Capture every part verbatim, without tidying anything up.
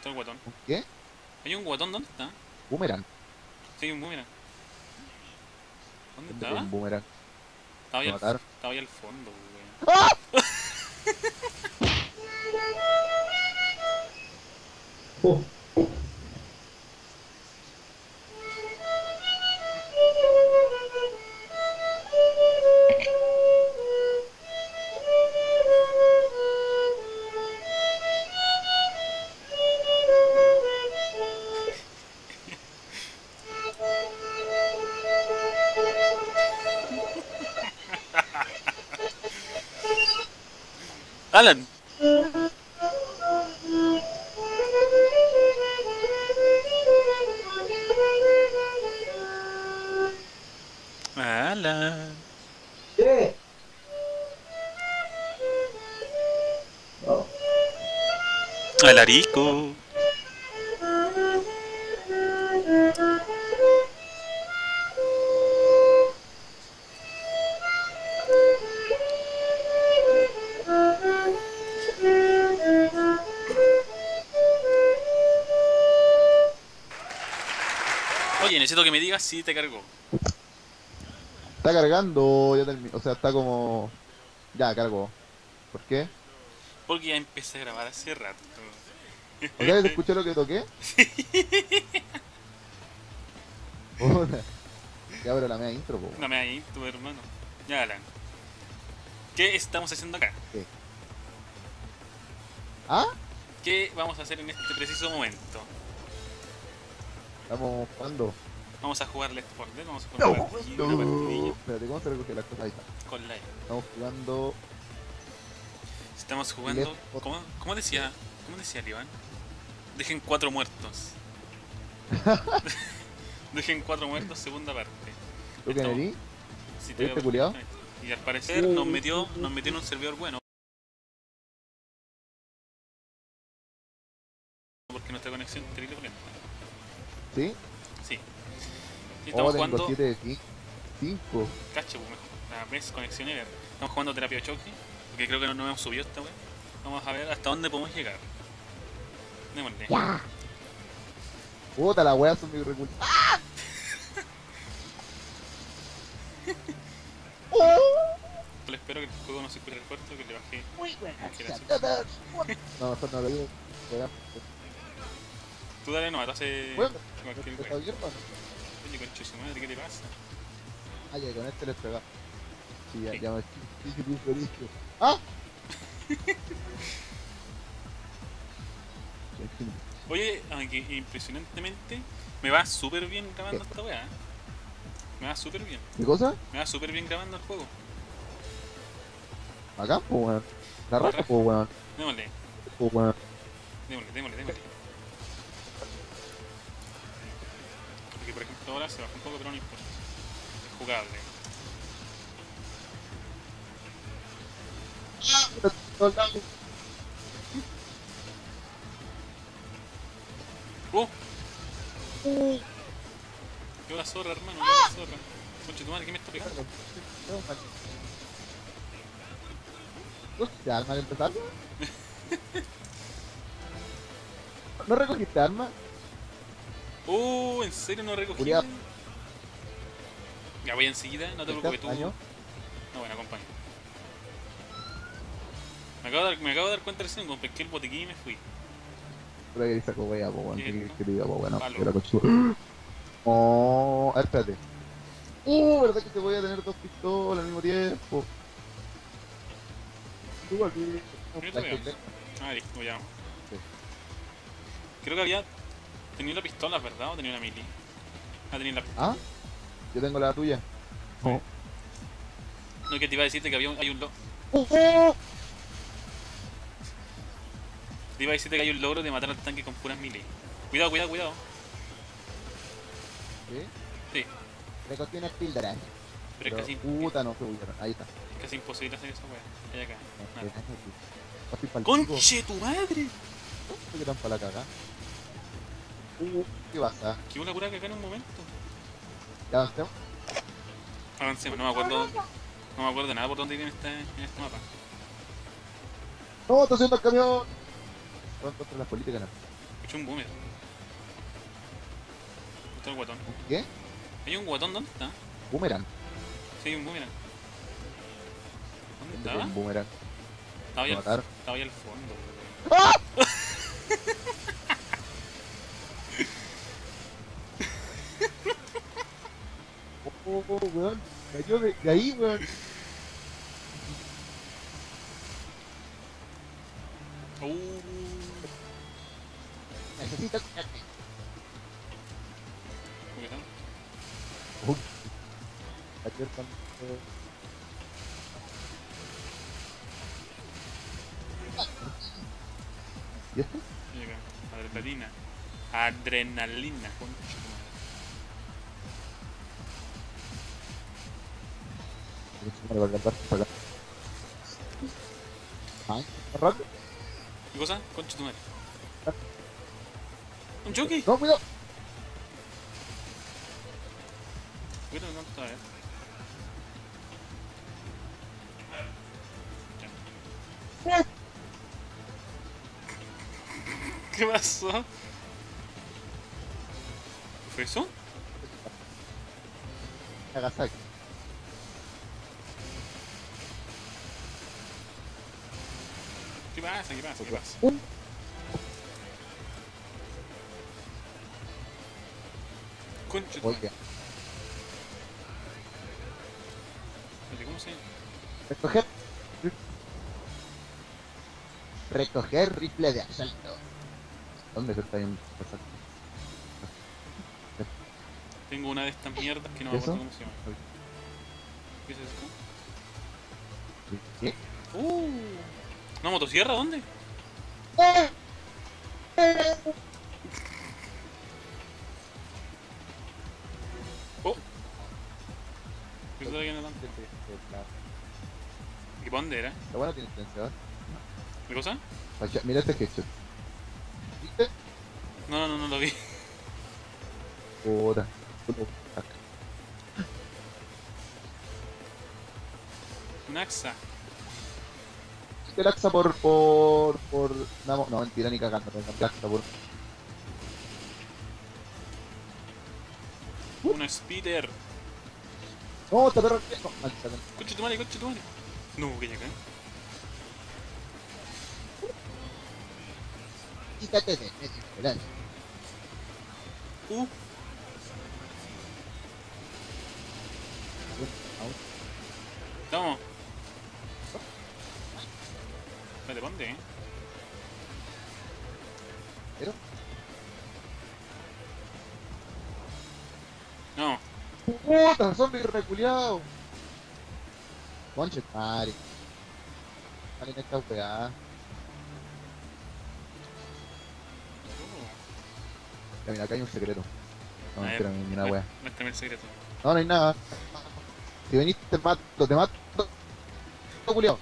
está el guatón. ¿Un qué? ¿Hay un guatón? ¿Dónde está? Boomerang. Sí, hay un boomerang. ¿Dónde ¿Dónde hay estaba? un boomerang? Estaba ahí Lo al, mataron. estaba ahí al fondo, weón. ¡Ah! Oh, ¡Alan! ¡Alan! ¿qué? No. ¡Alarico! Oye, necesito que me digas si te cargó. Está cargando, ya terminó. O sea, está como. Ya, cargó. ¿Por qué? Porque ya empecé a grabar hace rato. ¿O sea, ¿te escuché lo que toqué? Puta. Ya, pero la media intro, po. No me hagas tu hermano. Ya, Alan. ¿Qué estamos haciendo acá? ¿Qué? ¿Ah? ¿Qué vamos a hacer en este preciso momento? Estamos jugando. Vamos a jugar Left four Dead, vamos a jugar una partidilla, una partidilla Espérate, ¿cómo se recoge las cosas? Ahí está. con live. Estamos jugando. Estamos jugando. Left four- ¿Cómo, cómo decía? ¿Cómo decía el Iván? Dejen cuatro muertos. Dejen cuatro muertos, segunda parte. ¿Tú quién Estamos- eres? Sí, ¿Este veo culiao? perfectamente. Y al parecer nos metió, nos metió en un servidor bueno. Porque nuestra conexión es terrible lenta. ¿Sí? Sí. Y Oh, estamos tengo jugando. siete de cinco. Cacho, pues, mejor. La best conexión ever. Estamos jugando terapia de choque. Porque creo que no, no hemos subido esta wea. Vamos a ver hasta dónde podemos llegar. Démosle. ¡Ya! Puta, la wea son mi recursos. ¡Ah! Solo espero que el juego no se escuche fuerte, que le bajé. Muy buena. Que la No, mejor no lo digo. Wea. Tú dale, no, entonces. Bueno, cualquier ¿está wea. bien, mano? Oye, concha de su madre, ¿qué te pasa? Ah, ya, con este le pegamos. Sí, ya, Sí. ya me dije tú feliz. ¡Ah! Oye, aunque impresionantemente me va súper bien grabando esta weá. ¿eh? Me va súper bien. ¿Qué cosa? Me va súper bien grabando el juego. Acá, pues, weón. La raja, pues, weón. Démosle, Pues, weón. démosle, démosle, démosle. Porque por ejemplo ahora se baja un poco, pero no importa. Es jugable. ¡Uh! Yo la zorra, hermano, yo la zorra. Concha tu madre, ¿qué me está pegando? ¿Cogiste arma al empezar? ¿No recogiste arma? ¡Uh! ¿En serio no recogí? Culiao. Ya voy enseguida, no te ¿Te preocupes tú. daño? No, bueno, acompaño. Me acabo de dar, me acabo de dar cuenta recién, cuando pesqué el botiquín y me fui. Pero que saco wea, po, weón. ¿Qué? ¿Qué quieres que te diga, po, weón? Palo. Que la cochura. Oh, a ver, espérate. Uh, ¿verdad que te voy a tener dos pistolas al mismo tiempo? Tú aquí. Yo te veo. Ah, listo, ya. Sí. Creo que había. Tenía la pistola, ¿verdad? ¿O tenía una mili? Ah, tenía la pistola. ¿Ah? Yo tengo la tuya. Oh. No, que te iba a decirte que había un, hay un logro. Uh, uh. Te iba a decirte que hay un logro de matar al tanque con puras mili. Cuidado, cuidado, cuidado. ¿Sí? Sí, Recogí una píldora. pero es casi, Puta, no se huyeron. Ahí está. es casi imposible hacer esa wea. Hay acá. No, Nada. Así pa'l pico. ¡Conche tu madre! ¿Por qué tan pa' la caga? Uh, ¿qué pasa? Que una cura que acá en un momento. ¿Ya avancemos? Avancemos, no me acuerdo. No me acuerdo de nada por dónde ir en este, en este mapa. ¡No, está haciendo el camión! Pronto contra las políticas, no. Escuché un boomer. ¿Dónde está el guatón? ¿Qué? ¿Hay un guatón? ¿Dónde está? Boomerang. Sí, hay un boomerang. ¿Dónde ¿Dónde estaba? un boomerang? Estaba ahí, Lo al, mataron. estaba ahí al fondo. ¡Ah! Oh, oh, weón. Cayó de, de ahí, weón. Uh, Necesito curarme. ¿cómo está? Uy. Cayó el panto. ¿Y esto? Y acá, adrenalina. Adrenalina, concha tu madre. Me va a agarrar para acá. Ay, más rápido. ¿Qué cosa? Concha tu madre. ¿Un jockey? No, cuidado. Cuidado, no está, eh. ¿Qué pasó? ¿Qué fue eso? Nagasaki. ¿Qué pasa? ¿Qué pasa? ¿Qué pasa? Un. Concha tu madre. Oiga. Espérate, ¿cómo se llama? Recoger. Recoger rifle de asalto. ¿Dónde se está yendo? Tengo una de estas mierdas que no me ¿Eso? acuerdo cómo se llama. ¿Qué es esto? ¿Qué? Uh, ¿una motosierra? ¿Dónde? Oh, ¿qué está viendo tanto? ¿Y para dónde era? Lo bueno tiene silenciador. ¿Qué cosa? Vaya, mira este headshot. ¿Viste? No, no, no, no lo vi. Puta. Puta. Un axa. El Axa por. por. por. No, no mentira, ni cagando. El Axa por. Un speeder. No, esta perra. No, maldita. Concha tu madre, concha tu madre. No, que llega. Quítate de medio, ¿verdad? Uh, vamos. Espérate, ¿dónde, eh? Pero. No. Puta, zombie reculeado. Conche, madre. Vale, en esta weá. Ya, mira, acá hay un secreto. No, A mentira, ver, ni una weá. Muéstrame el secreto. No, no hay nada. Si veniste, te mato, te mato. Culiao.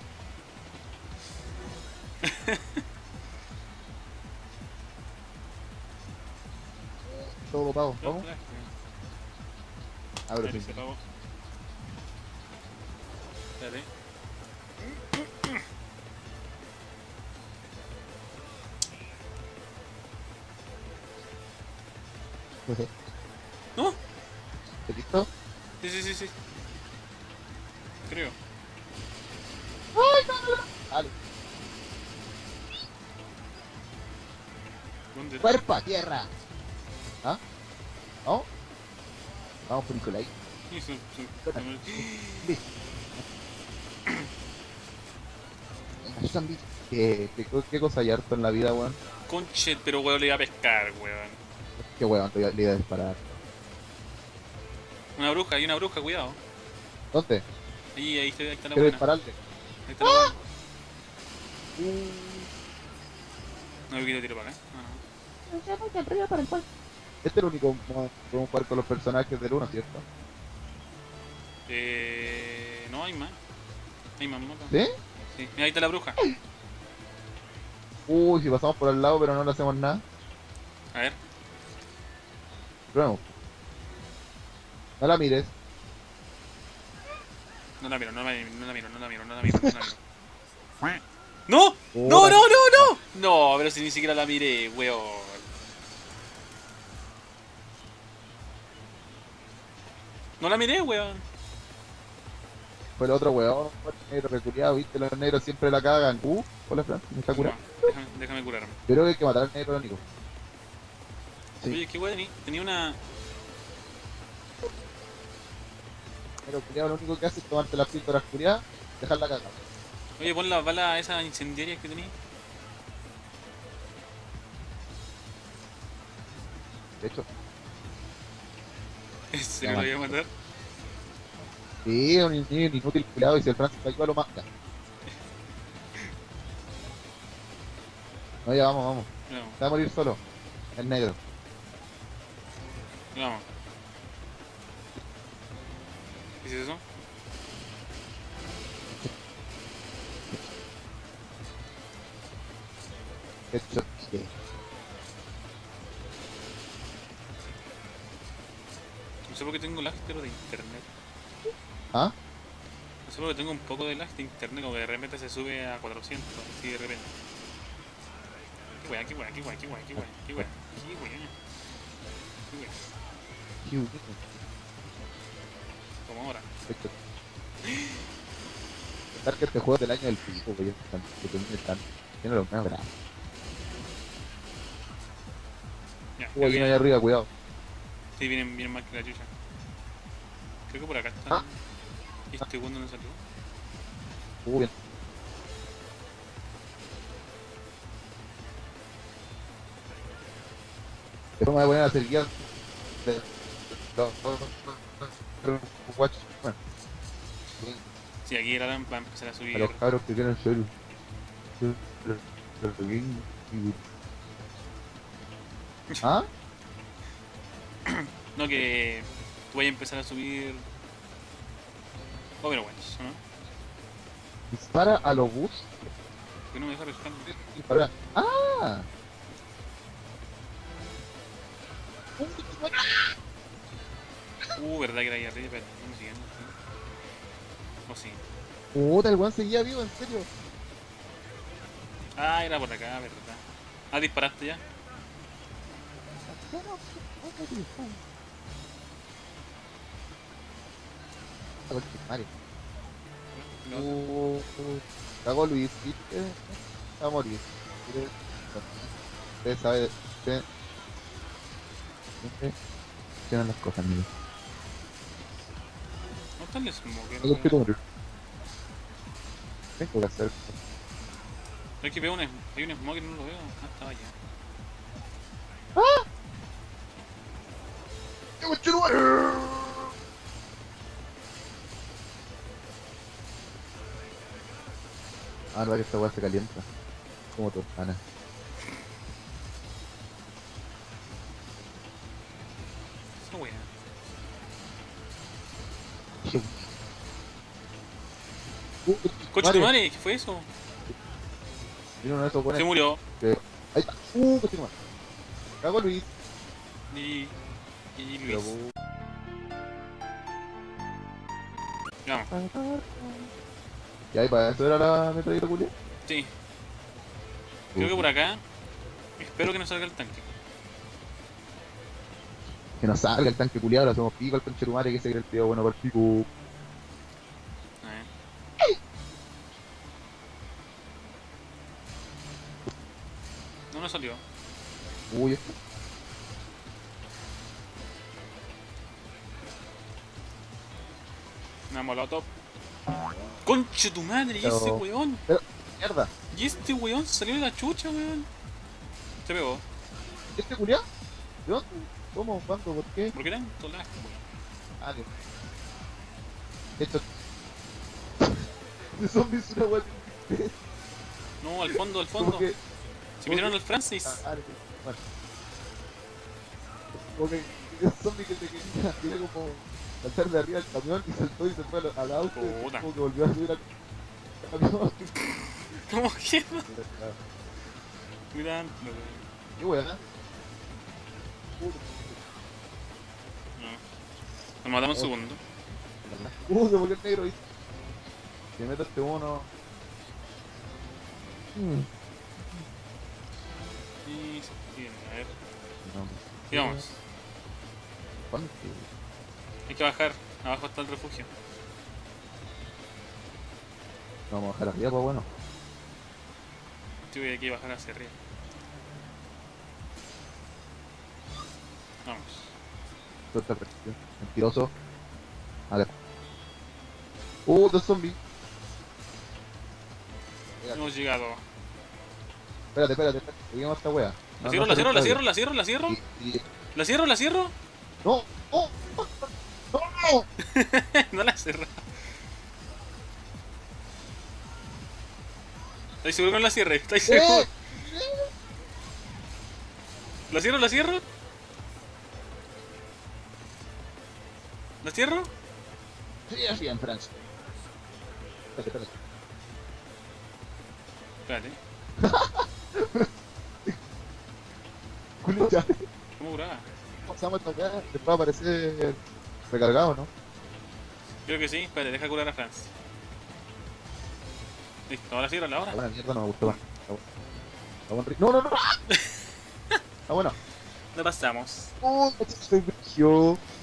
Todo pago, No, vamos. claro. Abro, Ahí sí. se apagó. Espérate. ¿No? ¿Estás listo? Sí, sí, sí, sí. Creo. Dale. ¿Dónde? Cuerpo a tierra. ¿Ah? ¿No? Vamos por Nicolai. Sí, sí, sí. Listo. Venga, zombie. ¿Qué, qué, qué cosa hay harto en la vida, weón? Conchet, pero weón le iba a pescar, weón. Qué weón, le iba le iba a disparar. Una bruja, hay una bruja, cuidado. ¿Dónde? Ahí, ahí, está, ahí está la Quiero buena. dispararle. Ahí está la buena. Uh, No, yo quiero tirar para acá. Ah, Este es el único modo que podemos jugar con los personajes del uno, ¿cierto? Eh, no, hay más. Hay más motos. ¿Sí? Sí. Mira, ahí está la bruja. Uy, si pasamos por al lado pero no le hacemos nada. A ver. Probemos. No la mires. No la miro, no la miro, no la miro, no la miro, no la miro, no la miro. ¡No! ¡No, Puta. no, no, no! No, pero si ni siquiera la miré, weón. No la miré, weón. Fue el otro weón, el negro reculeado, viste, los negros siempre la cagan. Uh, hola Fran, me está curando. No, déjame, déjame curarme. Yo creo que hay que matar al negro, lo único. Sí. Oye, qué weón, tenía, tenía una... El negro culiado lo único que hace es tomarte las píldoras culiadas, dejarla cagar. Oye, pon las balas esas incendiarias que tenía. De hecho, ¿Se lo voy a matar? sí, es un in- inútil culiado y si el Francis lo ayuda lo mata. No, ya vamos, vamos. No, Se va a morir solo. El negro. vamos. ¿Qué es eso? Headshot. Sí. No sé por qué tengo lag, pero de internet. ¿Ah? No sé por qué tengo un poco de lag de internet, como que de repente se sube a cuatrocientos, así de repente. Qué wea, qué wea, qué wea, qué wea, qué wea, qué wea, qué wea, qué wea. Qué bonito. Como ahora. Headshot. Pensar que este juego es del año del pico, güey. Que termine tan. Tiene los menos grandes. Ya, Uh, creo hay que uno ahí ya- arriba, cuidado. sí, vienen, vienen más que la chucha. Creo que por acá está. Ah. ¿Y este segundo no salió? Uh, bien. Después me voy a poner a hacer guías de los watch. Bueno, Sí, aquí era va a empezar a subir. a los cabros que quieran ser. ¿Ah? No, que tú vayas a empezar a subir. Overwatch, ¿no? Dispara a los bus. Que no me deja pescar. Dispara. ¡Ah! Uh, verdad que era ahí arriba, pero no me siguen. ¿O sí? Puta, el weón seguía vivo, en serio. Ah, era por acá, verdad. Ah, disparaste ya. Mario. No, Uh, Cago Luis, ¿viste? Va a morir. Usted sabe. Usted. Siempre tienen las cosas, amigo. no está el smoker. No quiero morir. Tengo que hacer. Es que veo un, hay un smoker y no lo veo. Ah, estaba allá. ¡Qué conchetumare! Ah, no, que esta weá se calienta. Como tostada. Esa wea. Uh, Coche tu madre, ¿qué fue eso? Vino uno de esos Se buenos murió. que. Ahí está. Uh, coche tu madre. Cago Luis. Y. Y Pero, Luis. uh, Vamos. y ahí para eso era la metralleta culia. Sí. Creo que por acá. Espero que no salga el tanque. Que nos salga el tanque culiado, lo hacemos pico al conchetumare que se cree el tío bueno para el pico. A ver. No, no salió. Uy, esto. Una molotov. Conche tu madre, y Pero- ese weón. Mierda. Y este weón salió de la chucha, weón. Se pegó. ¿Este culiado? ¿De dónde? ¿Cómo? ¿Cuándo? ¿Por qué? ¿Por qué tanto lag, weón? Ah, Dios. Esto. De zombies una weá. No, al fondo, al Como fondo. que. Se metieron al Francis. Ah, ah, bueno. Como que el zombie que te quería, quería como saltar de arriba del camión y saltó y se fue al, al auto. Y Puta. como que volvió a subir al camión. ¿Cómo que? Cuidado, weón. Qué weá. Puta. No. Nos matamos un segundo. Uh, se volvió el negro y. Se mete este uno. Mm. Y se tiene, a ver. No. Sigamos. ¿Cuándo? Hay que bajar. Abajo está el refugio. Vamos a bajar arriba, pues bueno. Sí, voy aquí a bajar hacia arriba. Vamos. Suelta el refugio. Mentiroso. A ver. Uh, dos zombies. Hemos llegado. Espérate, espérate, espérate. Seguimos esta wea. ¿La No, cierro, no la se cierro, la retradie. cierro, la cierro, la cierro? Y- y- ¿La cierro, la cierro? No, no, no. No la cierro. ¿Estoy seguro que no la cierre? ¿Estoy seguro? Eh. ¿La cierro, la cierro? ¿La cierro? Sí, así en Francia. Espérate, espérate. Espérate. Culicha. ¿Cómo curaba? Pasamos esta wea. Después va a aparecer recargado, ¿no? Creo que sí. Espérate, deja curar a Franz. Listo, ahora cierro la La hora. buena mierda no me gustó. Está bu- está buen ri- No, no, no. Está bueno. No pasamos. Oh, estoy brillo.